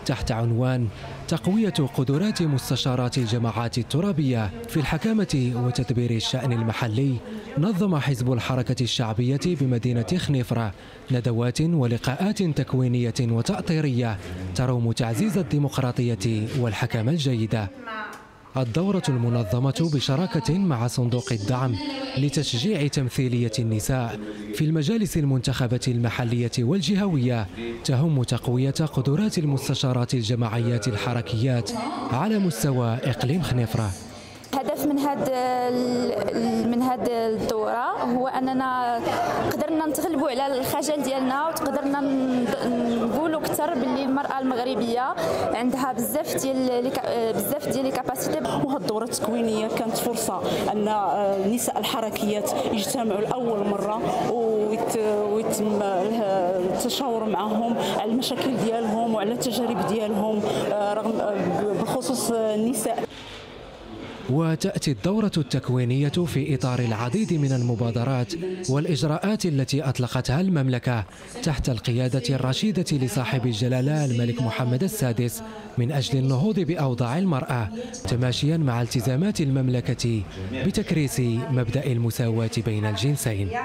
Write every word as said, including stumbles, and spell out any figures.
تحت عنوان تقوية قدرات مستشارات الجماعات الترابية في الحكامة وتدبير الشأن المحلي. نظم حزب الحركة الشعبية بمدينة خنيفرة ندوات ولقاءات تكوينية وتأطيرية تروم تعزيز الديمقراطية والحكامة الجيدة. الدورة المنظمة بشراكة مع صندوق الدعم لتشجيع تمثيلية النساء في المجالس المنتخبة المحلية والجهوية تهم تقوية قدرات المستشارات الجماعيات الحركيات على مستوى إقليم خنيفرة. الهدف من هذا من هذه الدوره هو اننا قدرنا نتغلبوا على الخجل ديالنا وقدرنا نقولوا اكثر باللي المراه المغربيه عندها بزاف ديال بزاف ديال لي كاباسيتي. وهذه الدوره التكوينيه كانت فرصه ان النساء الحركيات يجتمعوا لاول مره ويتم التشاور معهم على المشاكل ديالهم وعلى التجارب ديالهم رغم بخصوص النساء. وتأتي الدورة التكوينية في إطار العديد من المبادرات والإجراءات التي أطلقتها المملكة تحت القيادة الرشيدة لصاحب الجلالة الملك محمد السادس من أجل النهوض بأوضاع المرأة تماشيا مع التزامات المملكة بتكريس مبدأ المساواة بين الجنسين.